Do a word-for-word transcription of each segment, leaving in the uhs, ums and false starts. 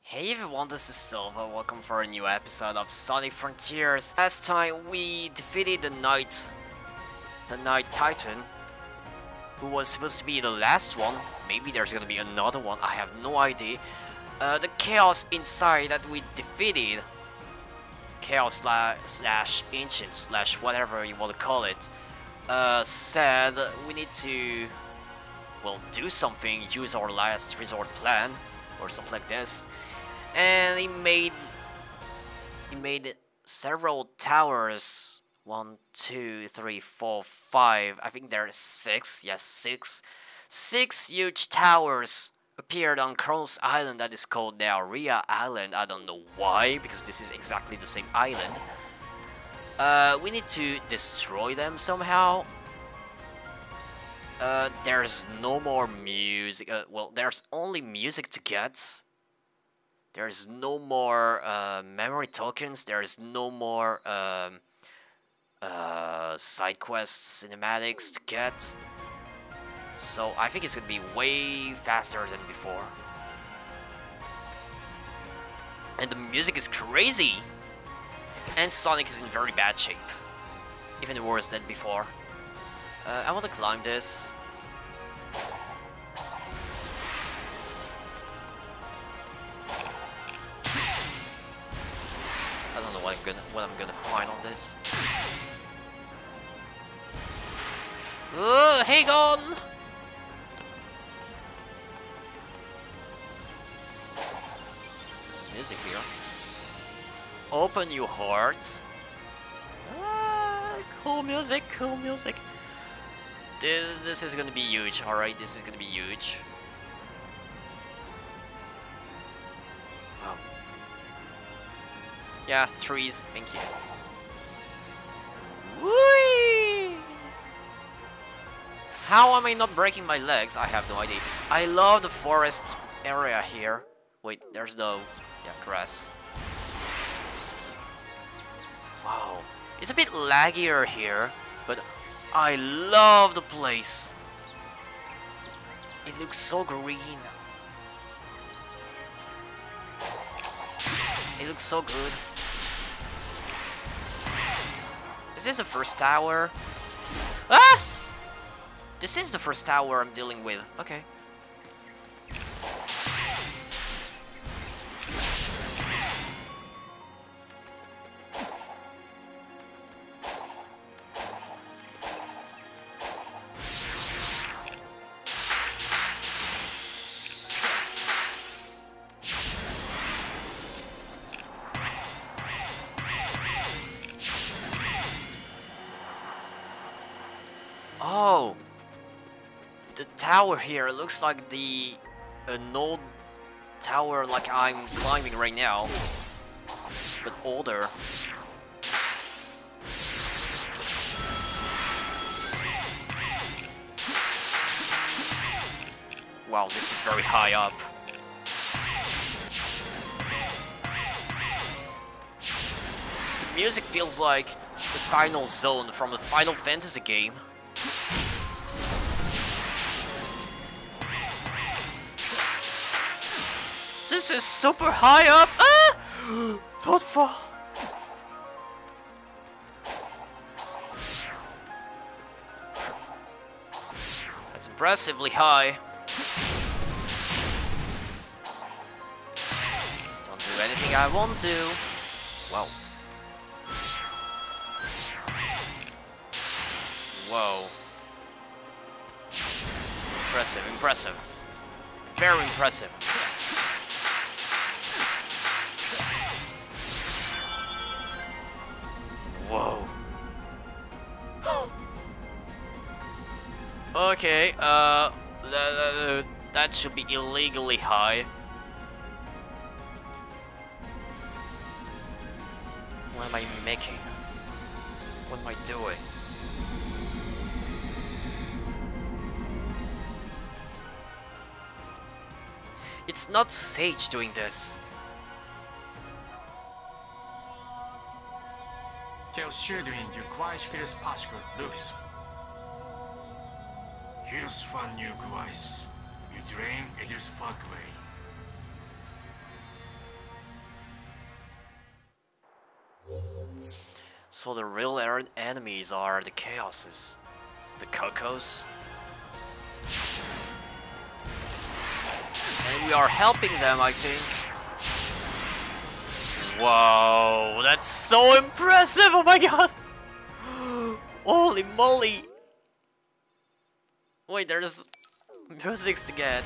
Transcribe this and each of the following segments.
Hey everyone, this is Silva. Welcome for a new episode of Sonic Frontiers. Last time we defeated the Knight, the Knight Titan, who was supposed to be the last one. Maybe there's gonna be another one, I have no idea. Uh, the Chaos inside that we defeated, Chaos slash, slash Ancient slash whatever you want to call it, uh, said we need to, well, do something, use our last resort plan, or something like this. And he made he made several towers. One, two, three, four, five. I think there are six. Yes, six. Six huge towers appeared on Kronos Island that is called Diarrhea Island. I don't know why, because this is exactly the same island. Uh, we need to destroy them somehow. Uh, there's no more music. Uh, well, there's only music to get. There's no more uh, memory tokens, there's no more um, uh, side quests, cinematics to get. So I think it's gonna be way faster than before. And the music is crazy! And Sonic is in very bad shape. Even worse than before. Uh, I want to climb this. I don't know what I'm gonna what I'm gonna find on this. Uh, hey, gone! There's some music here. Open your heart. Ah, cool music, cool music. This, this is gonna be huge. All right, this is gonna be huge. Wow. Yeah, trees, thank you. Whee! How am I not breaking my legs? I have no idea. I love the forest area here. Wait, there's no... yeah, grass. Wow. It's a bit laggier here, but I love the place. It looks so green. It looks so good. Is this the first tower? Ah! This is the first tower I'm dealing with. Okay. Oh, the tower here looks like the an old tower like I'm climbing right now, but older. Wow, this is very high up. The music feels like the final zone from a Final Fantasy game. This is super high up! Ah! Don't fall! That's impressively high. Don't do anything I won't do. Wow. Whoa. Impressive, impressive. Very impressive. Whoa. Okay, uh, th that should be illegally high. What am I making? What am I doing? It's not Sage doing this. Tell shielding to quite as possible, Lupus. Here's one new device. You drain Edel's Fogway. So the real er enemies are the chaoses, the Cocos. And we are helping them, I think. Whoa, that's so impressive! Oh my god! Holy moly! Wait, there's music to get.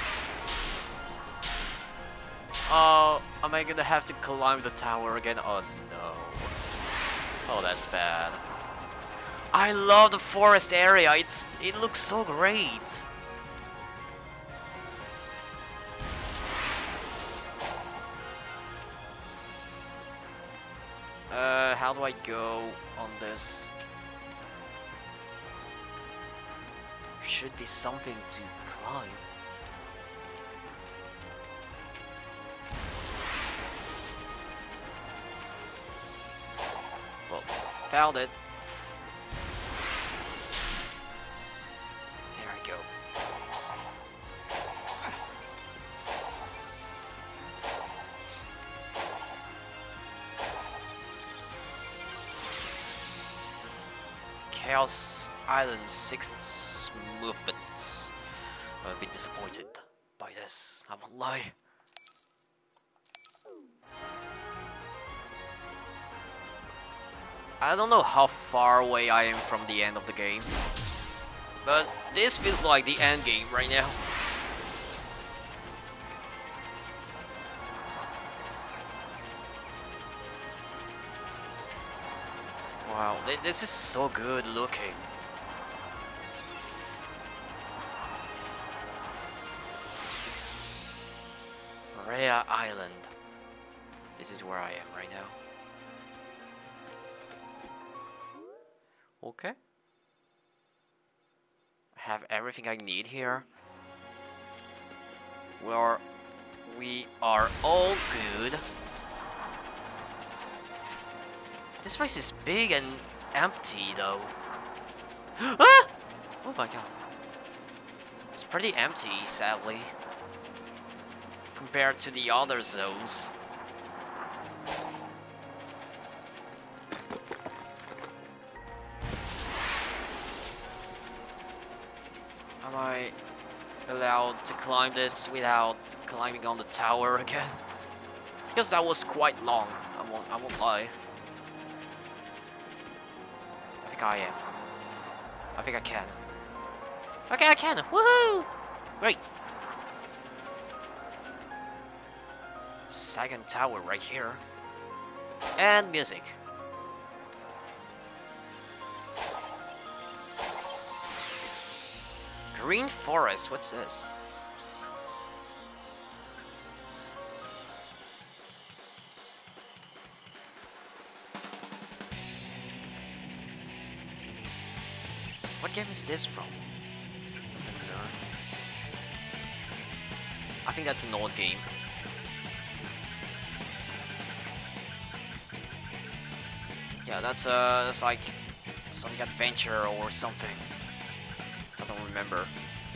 Oh, am I gonna have to climb the tower again? Oh no. Oh, that's bad. I love the forest area. It's it looks so great. Uh, how do I go on this? Should be something to climb. Well, found it. There we go. Chaos Island sixth movement. I'm a bit disappointed by this, I won't lie. I don't know how far away I am from the end of the game, but this feels like the end game right now. Wow, th this is so good looking. Rhea Island. This is where I am right now. Okay. I have everything I need here. We're, we are all good. This place is big and empty though. Ah! Oh my god. It's pretty empty, sadly, compared to the other zones. Am I allowed to climb this without climbing on the tower again? Because that was quite long, I won't, I won't lie. I think I am. I think I can. Okay, I can! Woohoo! Great! Second tower right here. And music. Green forest, what's this? What game is this from? I think that's an old game. Yeah, that's uh, that's like Sonic Adventure or something. I don't remember.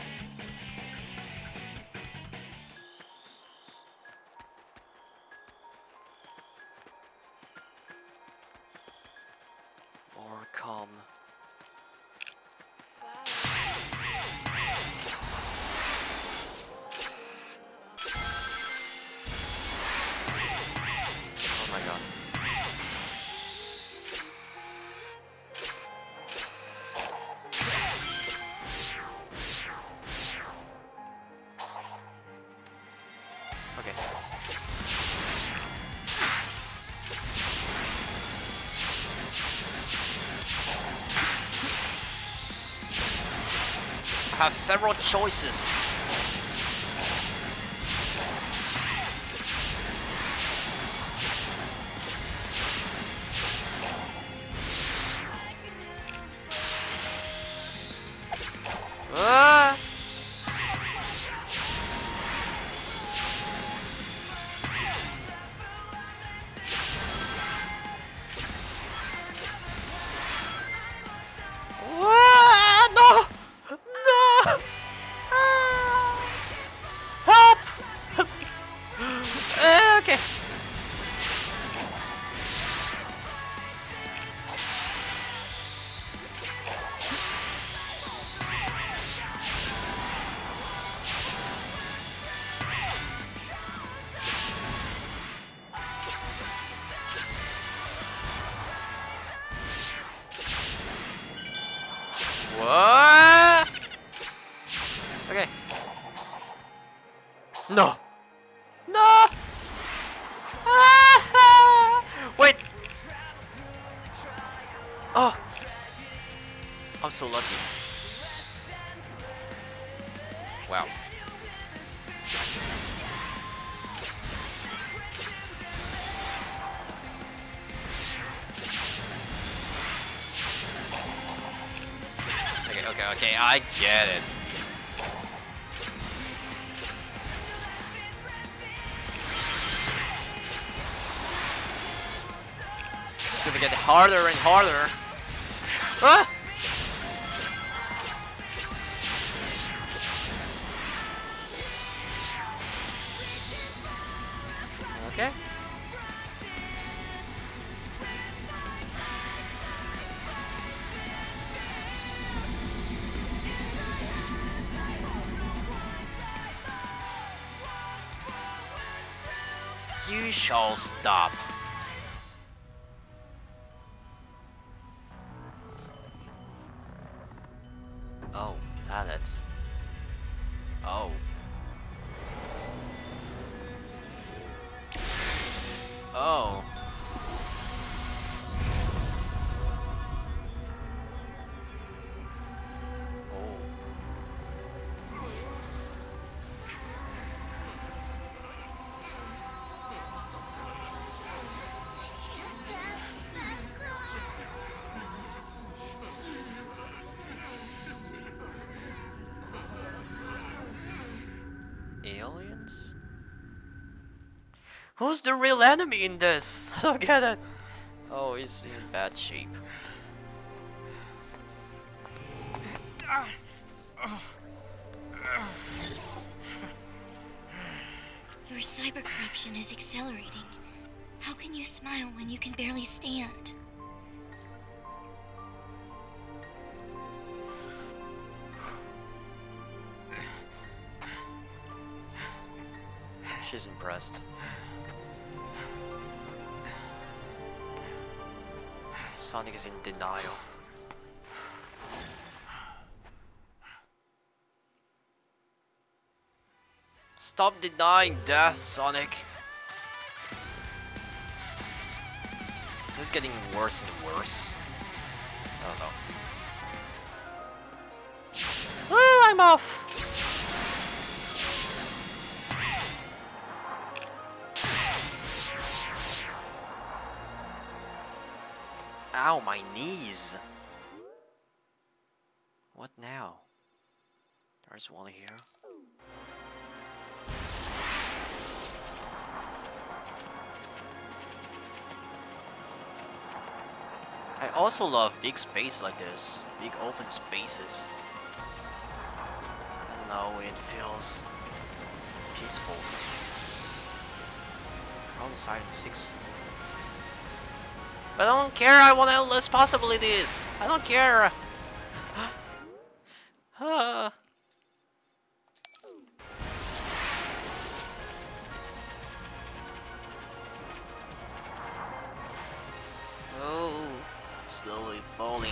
Or come. Oh my god. Okay. I have several choices. Ah! Ah, no! No! Ah! so lucky. Wow. Okay, okay, okay, I get it. It's gonna get harder and harder. Ah! Okay. You shall stop. Oh, pallet. Oh. Oh. Aliens? Who's the real enemy in this? I don't get it. Oh, he's in bad shape. Your cyber corruption is accelerating. How can you smile when you can barely stand? She's impressed. Sonic is in denial. Stop denying death, Sonic. It's getting worse and worse. Oh no. Oh, I'm off! Ow, my knees! What now? There's one here. I also love big space like this, big open spaces. I don't know, it feels peaceful. All side in six movements. But I don't care, I want endless possibilities! I don't care! Ah. Oh, slowly falling.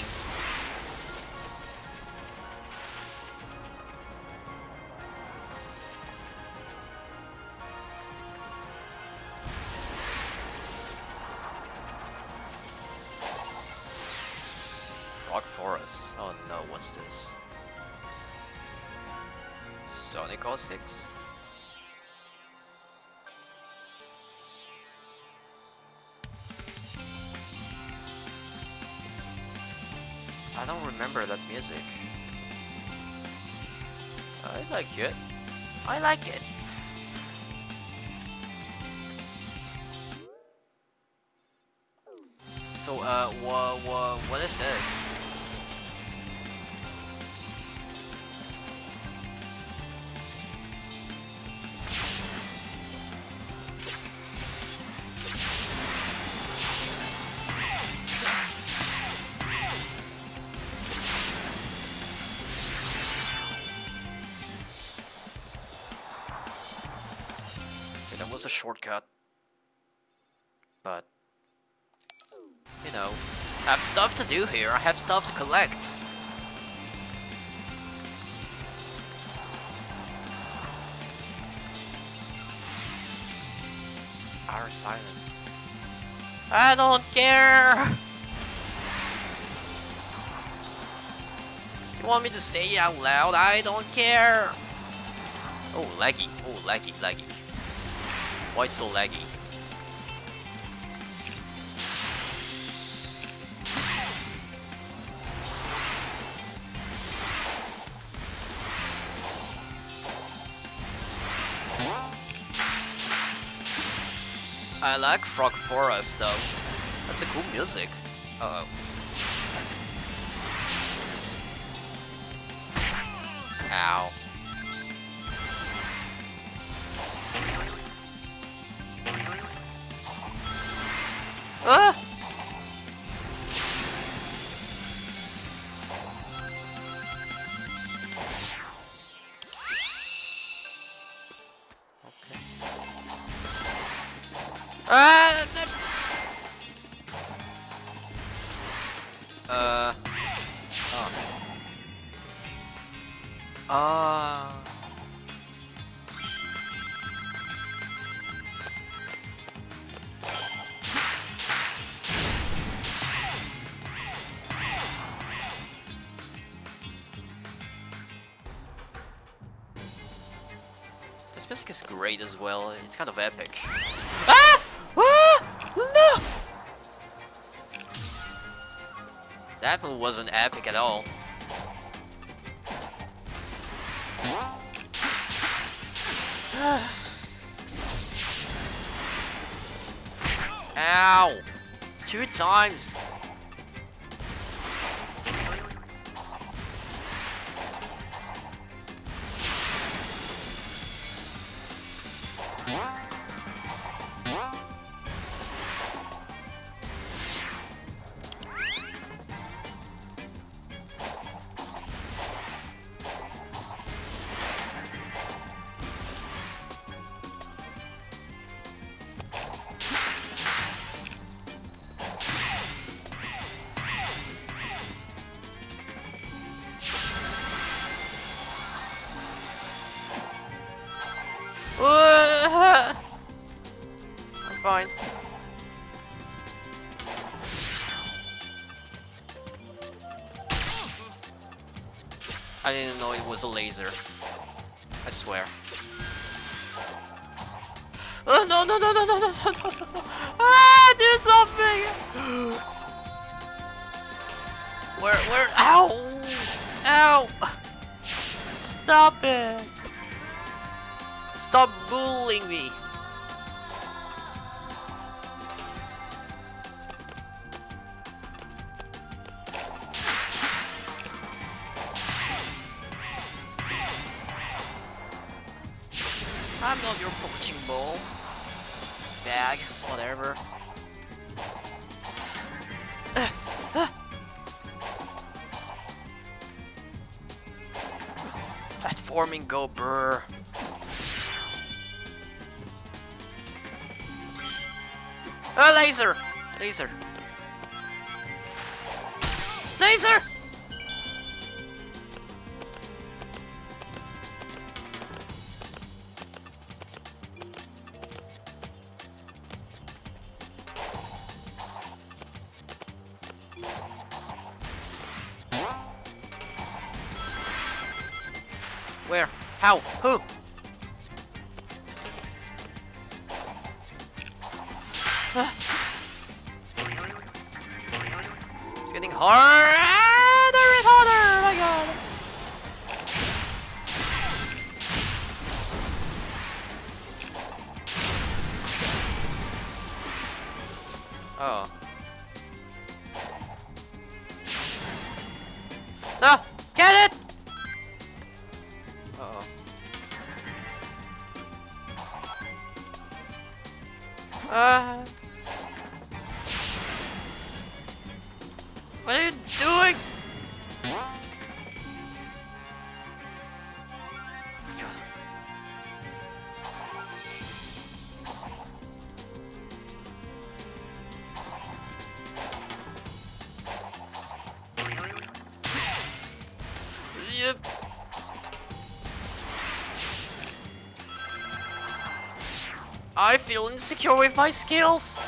Rock Forest. Oh no, what's this? Sonic oh six. I don't remember that music. I like it. I like it. So, uh, what, what, what is this? Okay, that was a shortcut. But you know, I have stuff to do here. I have stuff to collect. Our silent. I don't care. You want me to say it out loud? I don't care. Oh, laggy. Oh, laggy, laggy. Why so laggy? I like Frog Forest though. That's a cool music. Uh oh. Ow. Ah! Okay. Ah! Uh. Oh. Ah. This music is great as well. It's kind of epic. Ah! Ah! No! That move wasn't epic at all. Ow! Two times! I'm fine. I didn't know it was a laser. I swear. Oh no no no no no no no no no! Ah, do something! Where where? Ow! Ow! Stop it! Stop bullying me! I'm not your punching ball. Bag, whatever. Platforming go brr. A laser! Laser! Laser! Where? How? Who? It's getting harder and harder! Oh my god! Oh. No! Get it! Uh-oh. Uh... What are you doing? Oh my god. Yep. I feel insecure with my skills.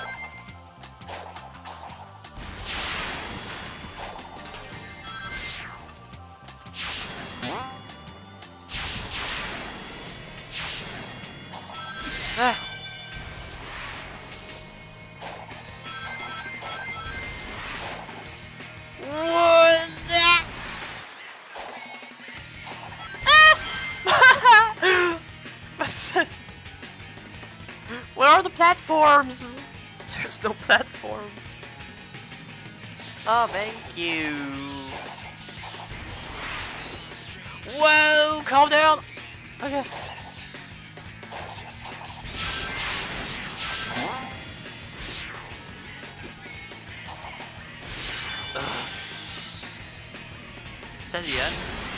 platforms! There's no platforms. Oh, thank you. Whoa, calm down. Okay. Ugh. Is that the end?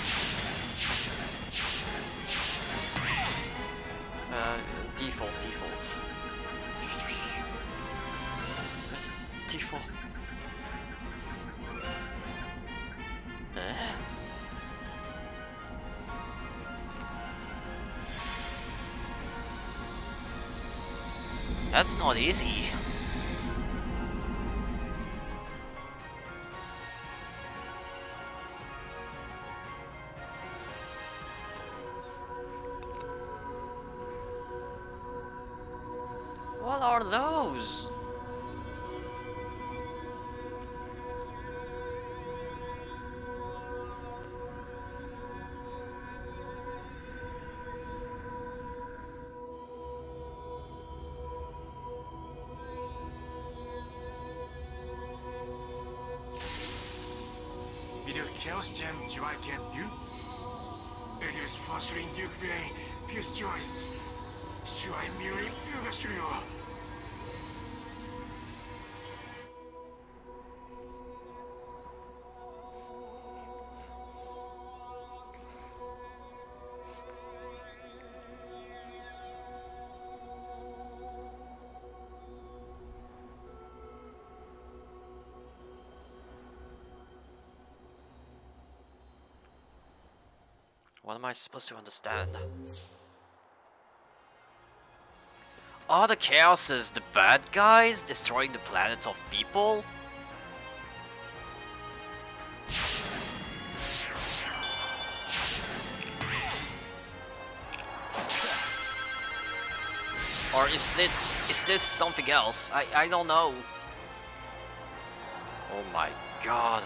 Uh, default, default. Where's default? Uh. That's not easy. What are those? Video Chaos Gem G Y Cat thru? It is frustrating Duke Bay, Fuse Choice. Should I merely Yuga Studio? What am I supposed to understand? Are the Chaoses the bad guys destroying the planets of people? Or is this is this something else? I I don't know. Oh my god.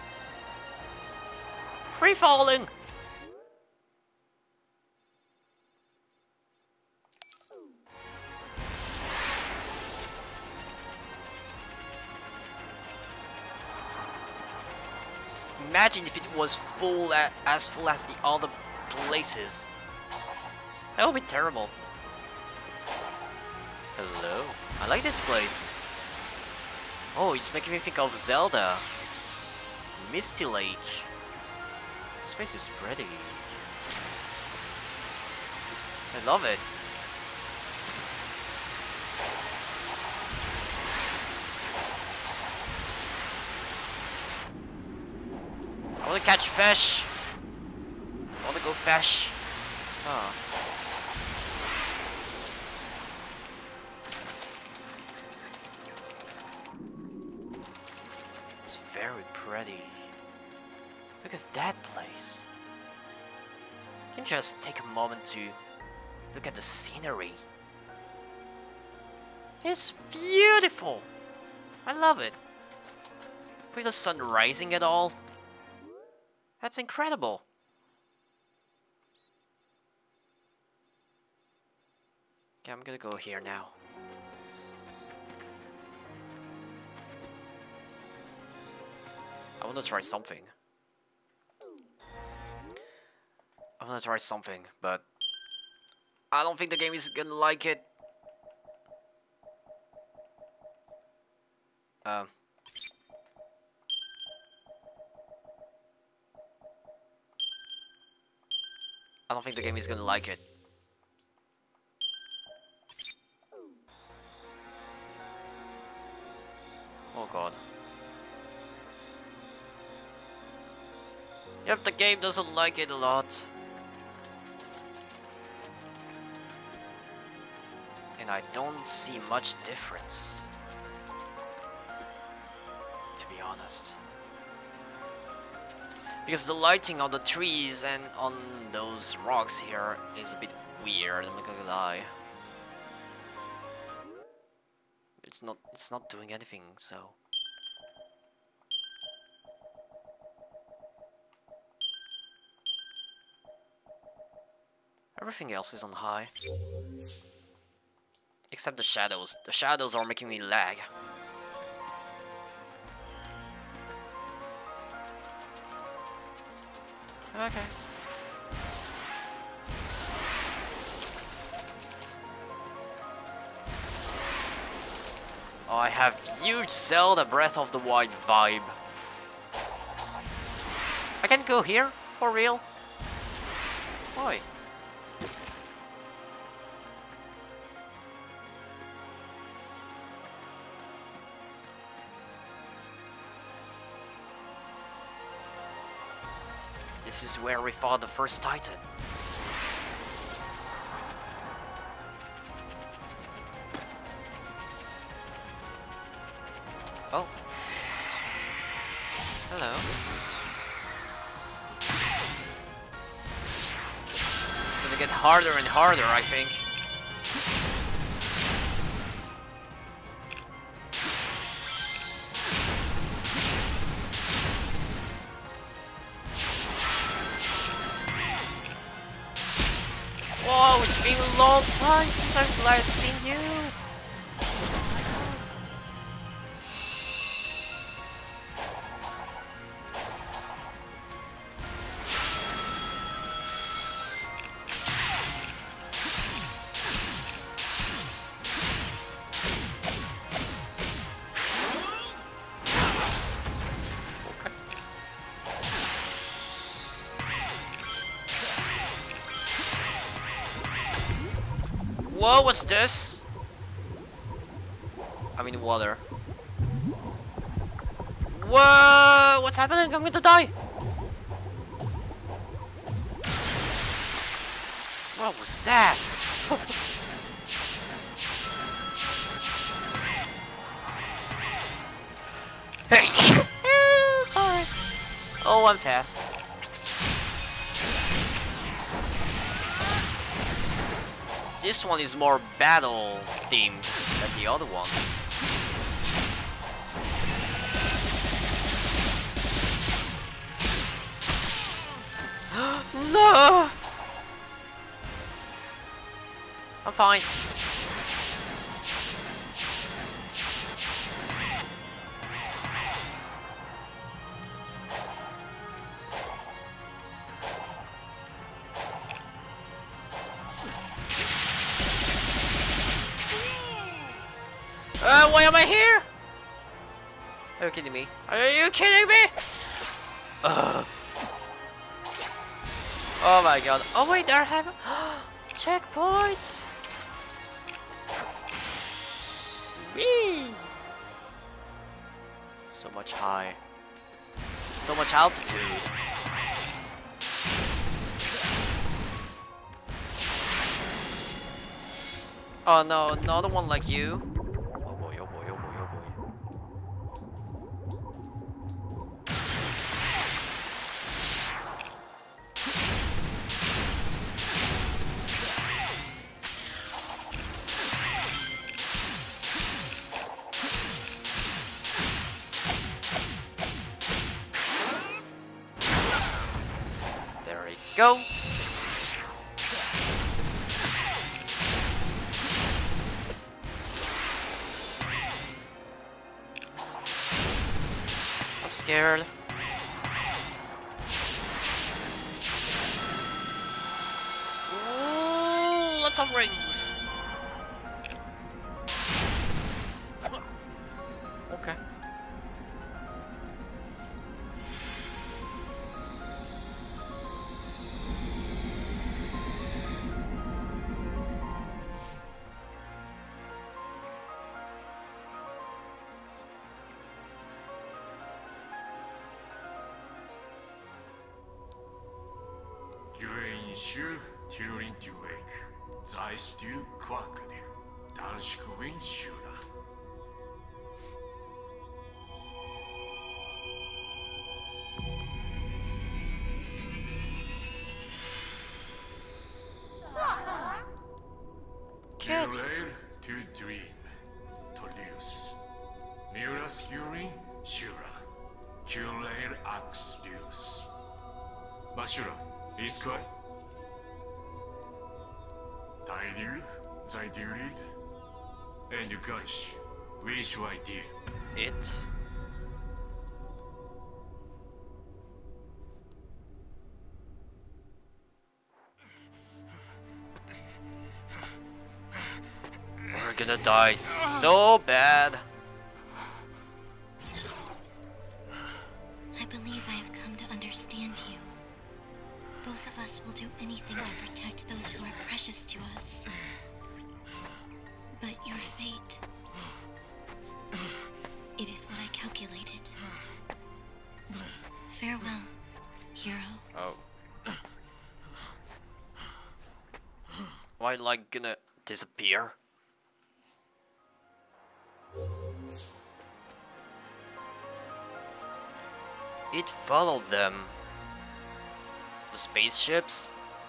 Free falling. Imagine if it was full a as full as the other places. That would be terrible. Hello. I like this place. Oh, it's making me think of Zelda. Misty Lake. This place is pretty. I love it. I wanna catch fish. I wanna go fish. Oh. It's very pretty. Look at that place. You can just take a moment to look at the scenery. It's beautiful. I love it. With the sun rising at all. That's incredible. Okay, I'm gonna go here now. I wanna try something. I wanna try something, but I don't think the game is gonna like it. Um. I don't think the game is gonna like it. Oh god. Yep, the game doesn't like it a lot. And I don't see much difference. To be honest. Because the lighting on the trees and on those rocks here is a bit weird, I'm not gonna lie. It's not it's not doing anything, so everything else is on high. Except the shadows. The shadows are making me lag. Okay. Oh, I have huge Zelda Breath of the Wild vibe. I can go here? For real? Why? This is where we fought the first Titan. Oh. Hello. It's gonna get harder and harder, I think. Whoa, it's been a long time since I've last seen you. Whoa, what's this? I'm in water. Whoa, what's happening? I'm gonna die. What was that? Hey! Sorry. Oh, I'm fast. This one is more battle themed than the other ones. No! I'm fine. Uh, why am I here? Are you kidding me? Are you kidding me? Ugh. Oh my god. Oh wait, they're having checkpoints. Whee! So much high. So much altitude. Oh no, another one like you. Oh boy, oh boy, oh boy, oh boy. There we go. I'm scared. Ooh, lots of rings. Okay. Shu Turing Duek, Zeist du Quackade, Danschkowin Shura. Cats. Dare to dream, to lose. Mura skewing Shura, Kulair ax lose. Mashura, is quiet. 大流在流流 And Garish, which idea? It? We're gonna die so bad. I believe I have come to understand you. Both of us will do anything to protect those who are precious to us. But your fate... It is what I calculated. Farewell, hero. Oh. Why, like, gonna disappear? It followed them. The spaceships?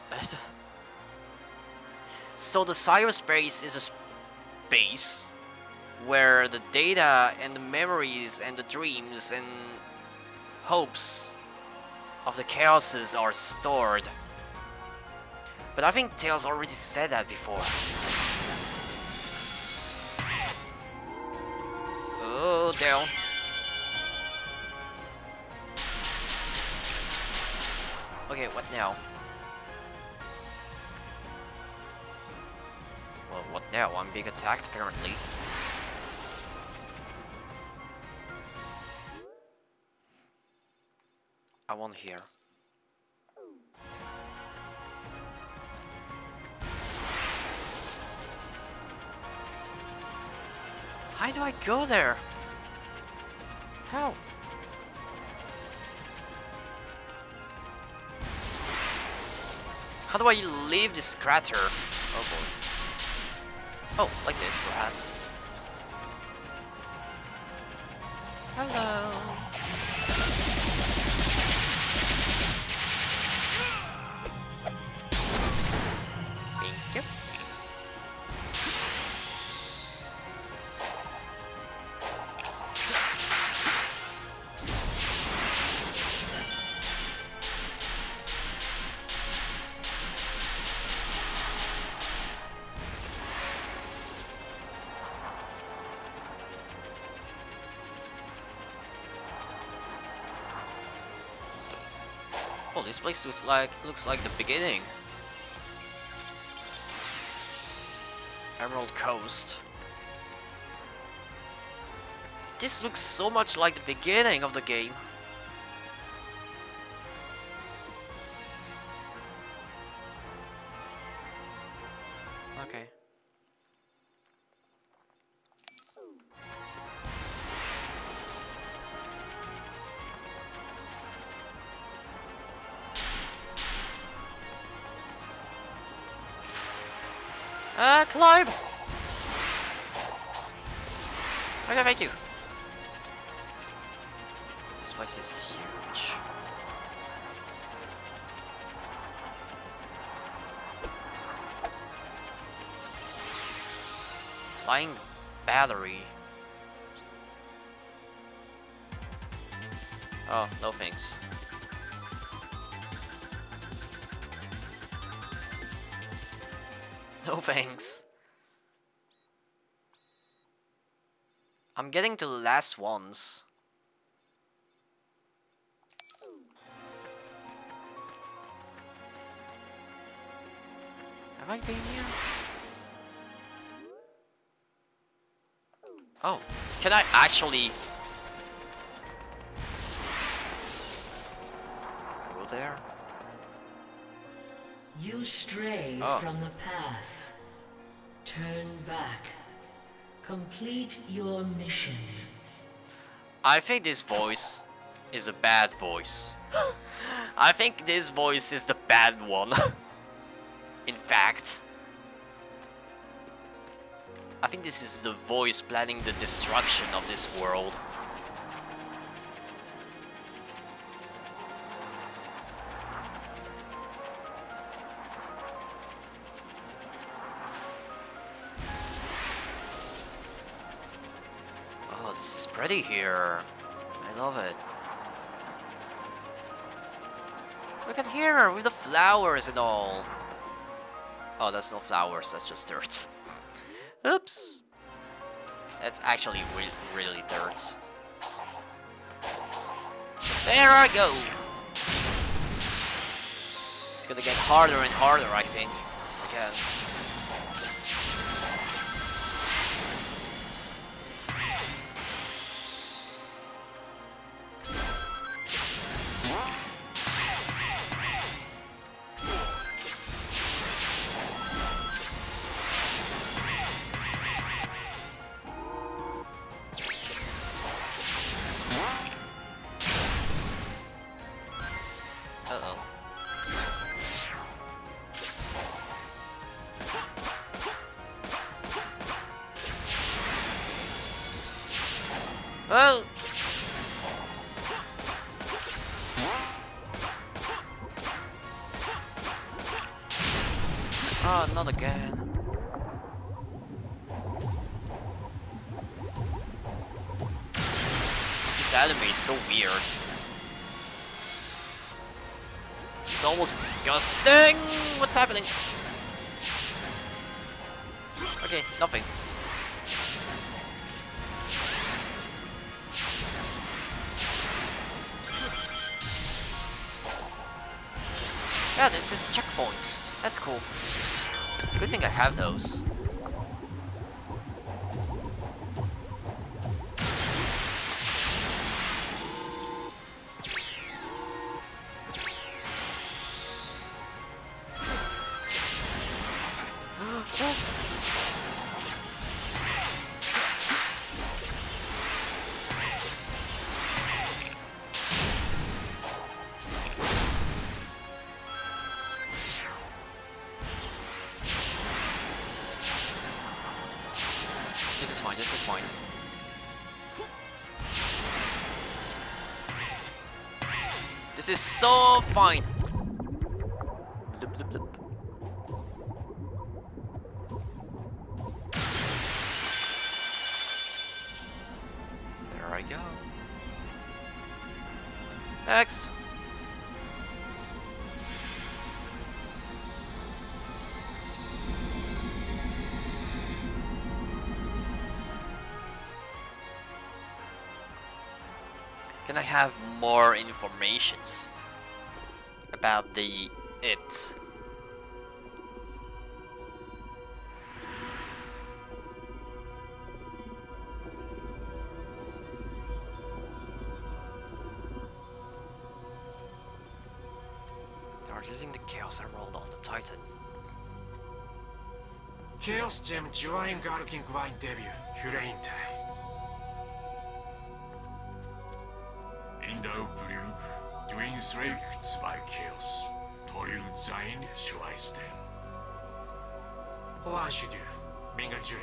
So the cyberspace is a space where the data and the memories and the dreams and hopes of the chaoses are stored. But I think Tails already said that before. Oh, down. Okay, what now? Well, what now? I'm being attacked, apparently. I want here. How do I go there? How? How do I leave this crater? Oh boy. Oh, like this perhaps. Hello. Thank you. Oh, this place looks like looks like the beginning. Emerald Coast. This looks so much like the beginning of the game. Okay. Ah, uh, climb! Okay, thank you. This place is huge. Flying battery. Oh, no thanks. No thanks. I'm getting to the last ones. Have I been here? Oh, can I actually go there? You stray Oh. from the path. Turn back. Complete your mission. I think this voice is a bad voice. I think this voice is the bad one. In fact, I think this is the voice planning the destruction of this world. Oh, this is pretty here. I love it. Look at here with the flowers and all. Oh, that's not flowers, that's just dirt. Oops. That's actually re really dirt. There I go! It's gonna get harder and harder, I think. Again. Uh-oh. Well. Oh, not again. This anime is so weird. It's almost disgusting. What's happening? Okay, nothing. Yeah, this is checkpoints. That's cool. Good thing I have those. This is fine, this is fine. This is so fine. Bloop, bloop, bloop. There I go. Next. Can I have more informations about the it? They are using the Chaos Emerald on the Titan. Chaos Gem Join Garkin Gwine debut, Hyureintai. In the blue, Twin Slake zwei Chaos, Toru Zain Schweisten. What should you do? Minga Jure.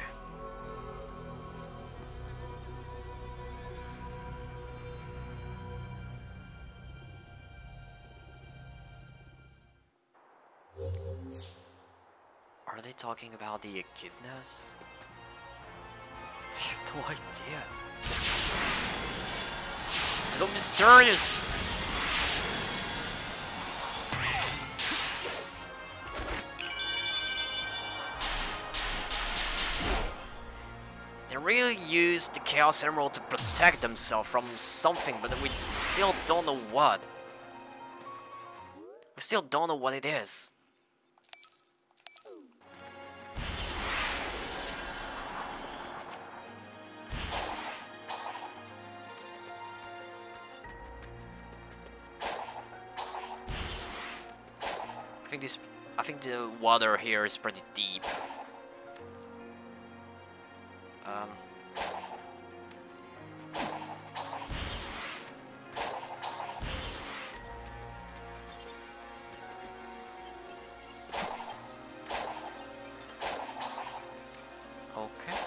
Are they talking about the echidnas? I have no idea. It's so mysterious. They really used the Chaos Emerald to protect themselves from something, but we still don't know what. We still don't know what it is. I think this, I think the water here is pretty deep. Um. Okay.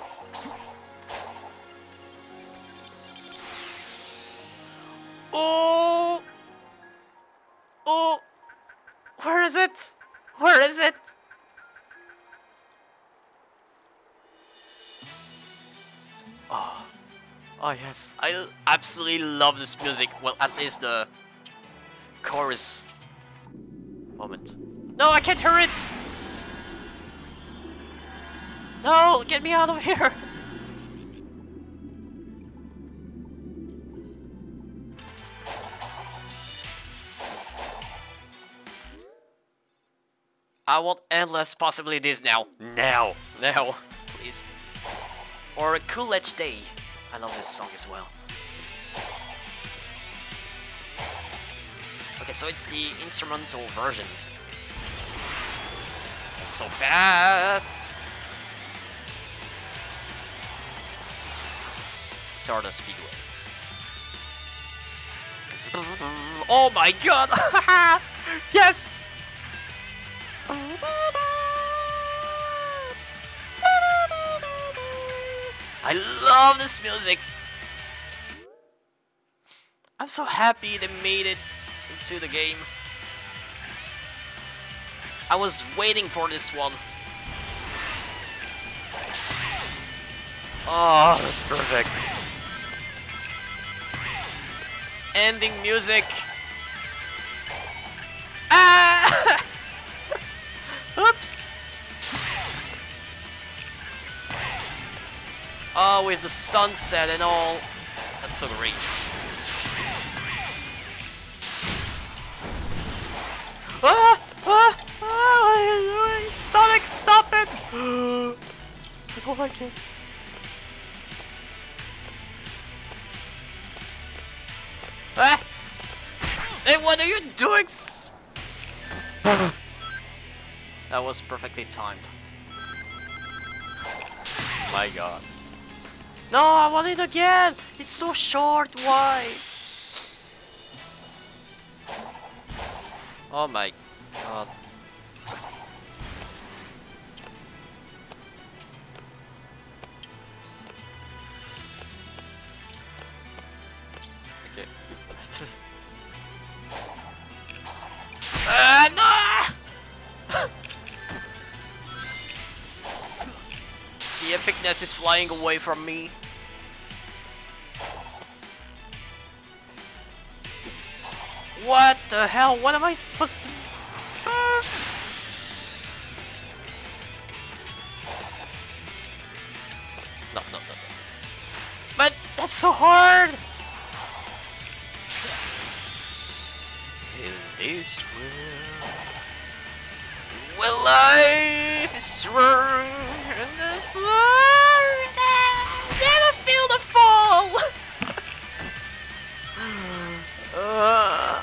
Oh! Oh! Where is it? Where is it? Oh. Oh yes. I absolutely love this music. Well, at least the chorus moment. No, I can't hear it! No, get me out of here! I want endless possibilities now. Now. Now. Please. Or a Cool Edge Day. I love this song as well. Okay, so it's the instrumental version. So fast! Stardust Speedway. Oh my god! Yes! I love this music! I'm so happy they made it into the game. I was waiting for this one. Oh, that's perfect. Ending music. Ah! Oops. Oh, with the sunset and all. That's so great. Ah! Ah! Ah! What are you doing? Sonic, stop it! I don't like it. Ah! Hey, what are you doing? That was perfectly timed. My god. No, I want it again! It's so short, why? Oh my god. Okay. uh, no! The epicness is flying away from me. What the hell? What am I supposed to... Uh... No, no, no, no. But that's so hard! In this world, where life is strong, and the sun never feel the fall! uh...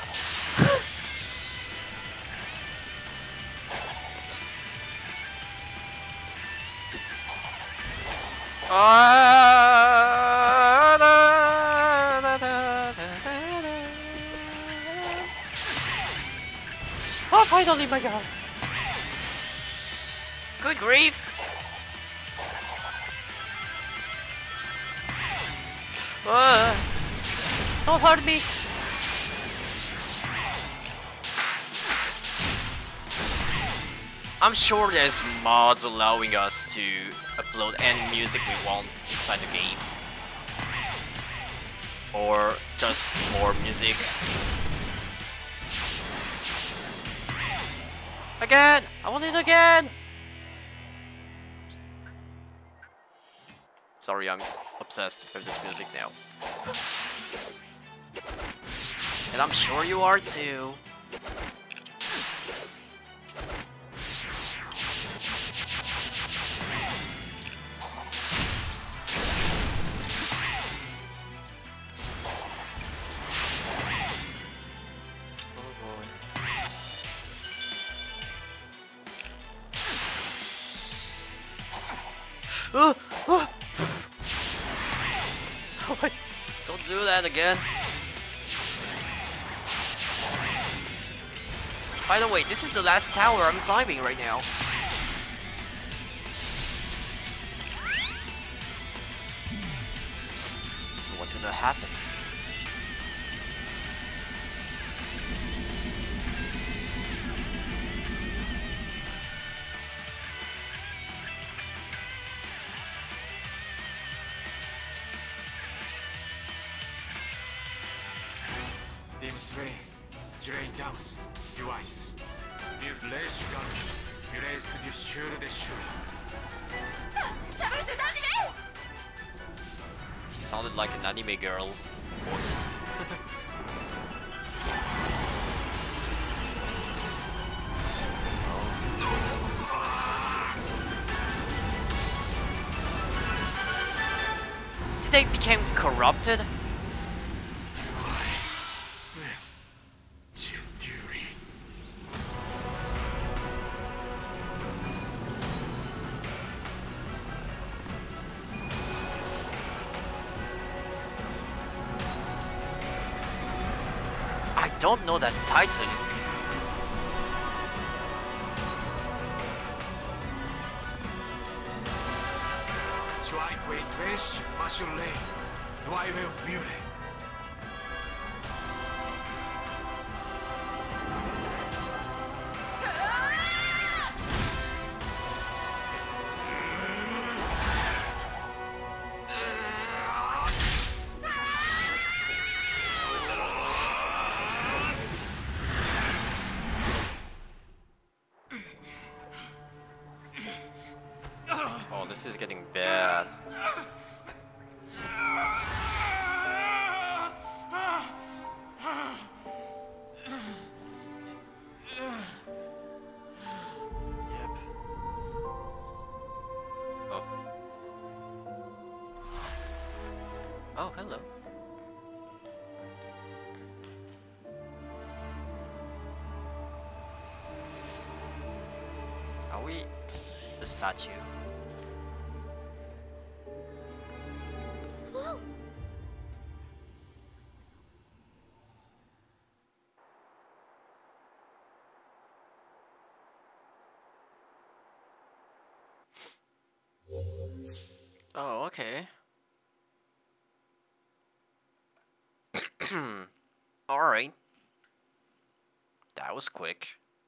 Ah, da, da, da, da, da. Oh, finally, my god! Good grief! Uh, don't hurt me! I'm sure there's mods allowing us to upload any music we want inside the game. Or just more music. Again! I want it again! Sorry, I'm obsessed with this music now. And I'm sure you are too. Uh, uh. Oh my, don't do that again. By the way, this is the last tower I'm climbing right now. So what's gonna happen? Dim sway, drain dance, device. This lace gun, erased the sure the sure. She sounded like an anime girl voice. they became corrupted? I don't know that Titan. Try great fish, Mashule. Nueve mule. Oh, this is getting bad. Yep. Oh. Oh, hello. Are we the statue? Oh, okay. Alright. That was quick.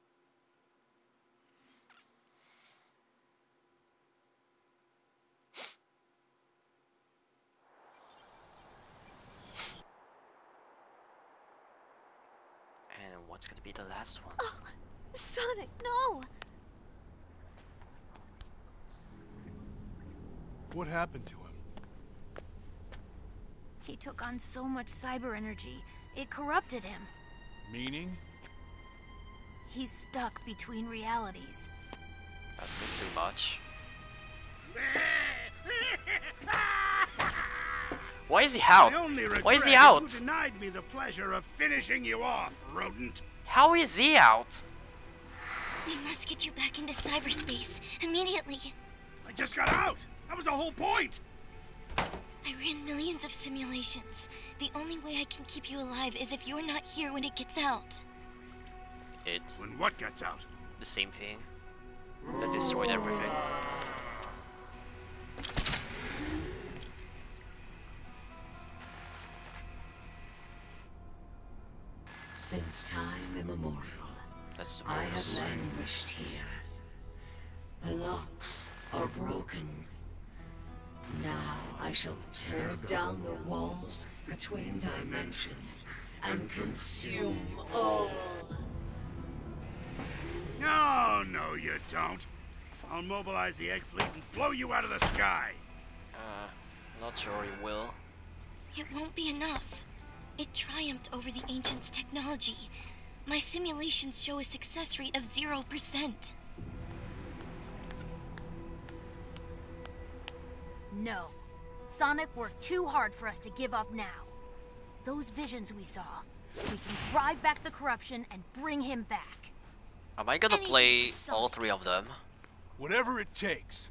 And what's gonna be the last one? Oh, Sonic, no! What happened to him? He took on so much cyber energy, it corrupted him. Meaning? He's stuck between realities. That's a bit too much. Why is he out? My only regret Why is he is out? you denied me the pleasure of finishing you off, rodent. How is he out? We must get you back into cyberspace immediately. I just got out. That was the whole point. I ran millions of simulations. The only way I can keep you alive is if you're not here when it gets out. It's When what gets out? the same thing that destroyed everything. Since time immemorial, That's the I have worst. languished here. The locks are broken. Now I shall tear down the walls between dimensions and consume all. No, no, you don't. I'll mobilize the egg fleet and blow you out of the sky. Uh, not sure he will. It won't be enough. It triumphed over the Ancients' technology. My simulations show a success rate of zero percent. No. Sonic worked too hard for us to give up now. Those visions we saw, we can drive back the corruption and bring him back. Am I gonna Anything play for Sonic. all three of them? Whatever it takes.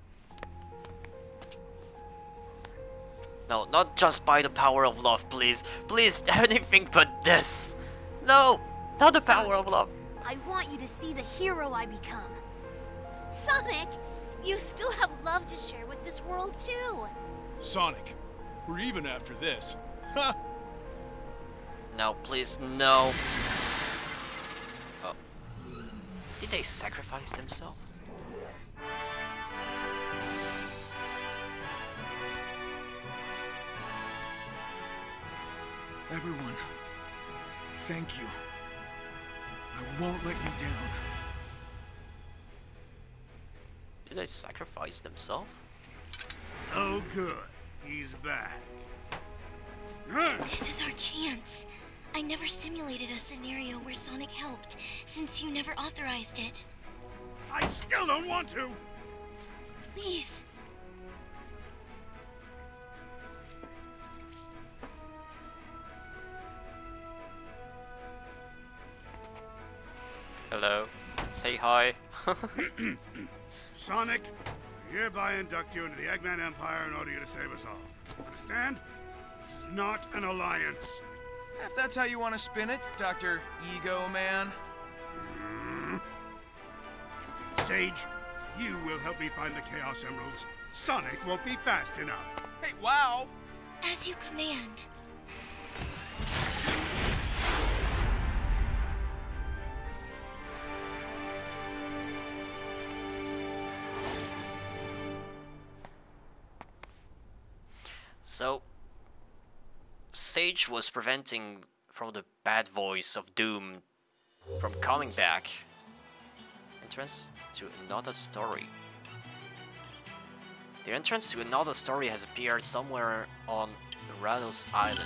No, not just by the power of love, please. Please, anything but this. No, not the power of love. I want you to see the hero I become. Sonic, you still have love to share with this world too. Sonic, we're even after this. Ha! No, please, no. Oh. Did they sacrifice themselves? Everyone, thank you. I won't let you down. Did they sacrifice themselves? Oh, good. He's back. Huh. This is our chance. I never simulated a scenario where Sonic helped, since you never authorized it. I still don't want to. Please. Hello. Say hi. Sonic, I hereby induct you into the Eggman Empire and order you to save us all. Understand? This is not an alliance. If that's how you want to spin it, Doctor Ego Man. Mm. Sage, you will help me find the Chaos Emeralds. Sonic won't be fast enough. Hey, wow! As you command. So, Sage was preventing from the bad voice of Doom from coming back. Entrance to another story. The entrance to another story has appeared somewhere on Rados Island.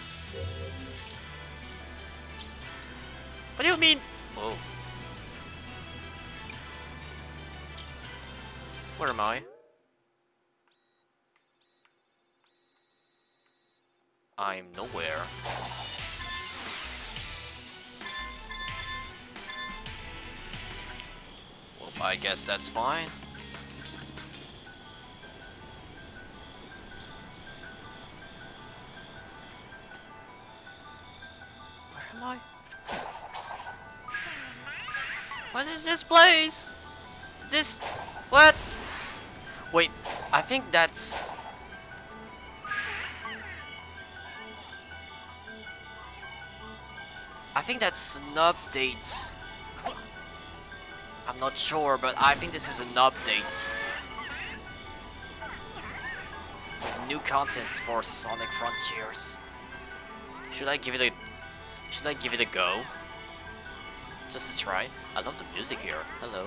What do you mean? Oh. Where am I? I'm nowhere. Well, I guess that's fine. Where am I? What is this place? This... what? Wait, I think that's... I think that's an update. I'm not sure, but I think this is an update. New content for Sonic Frontiers. Should I give it a should I give it a go? Just a try. I love the music here. Hello.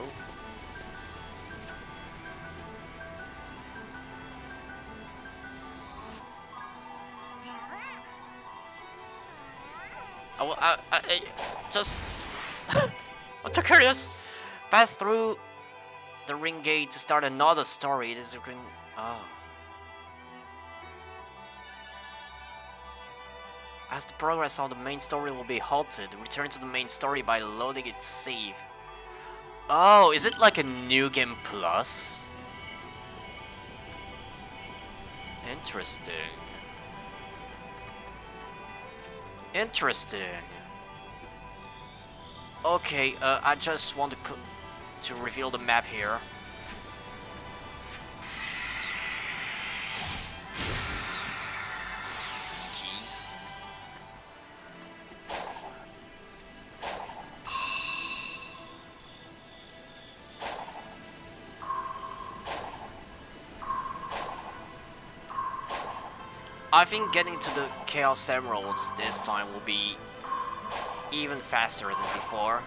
I, will- I, I, I just I'm too curious. Pass through the ring gate to start another story. It is a green. Oh. As the progress on the main story will be halted, return to the main story by loading its save. Oh, is it like a new game plus? Interesting. Interesting. Okay, uh, I just want to cl to reveal the map here. Skis. I think getting to the Chaos Emeralds this time will be even faster than before.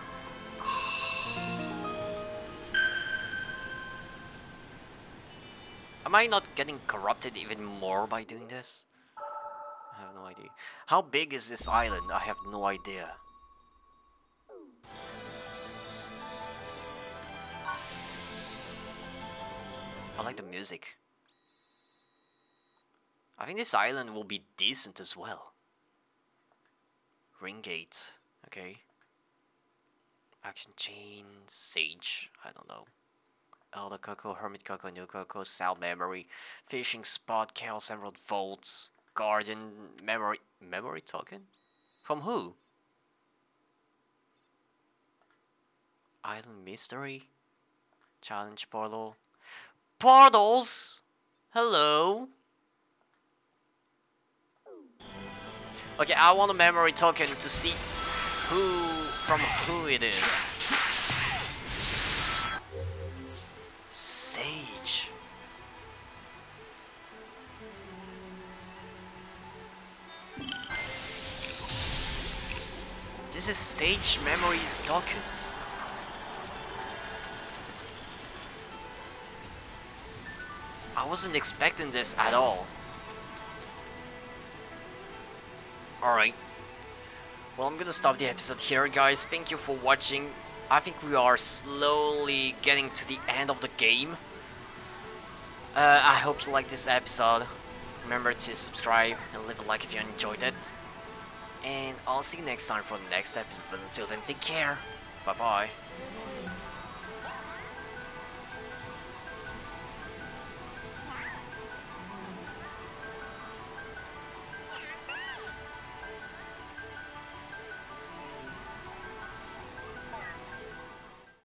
Am I not getting corrupted even more by doing this? I have no idea. How big is this island? I have no idea. I like the music. I think this island will be decent as well. Ring gates, okay. Action chain, Sage, I don't know. Elder Coco, Hermit Coco, New Coco, Sound Memory, Fishing Spot, Chaos Emerald Vaults, Guardian, Memory, Memory Token? From who? Island Mystery, Challenge Portal, Portals! Hello! Okay, I want a memory token to see who, from who it is. Sage. This is Sage Memories tokens. I wasn't expecting this at all. Alright. Well, I'm gonna stop the episode here, guys. Thank you for watching. I think we are slowly getting to the end of the game. Uh, I hope you liked this episode. Remember to subscribe and leave a like if you enjoyed it. And I'll see you next time for the next episode. But until then, take care. Bye-bye.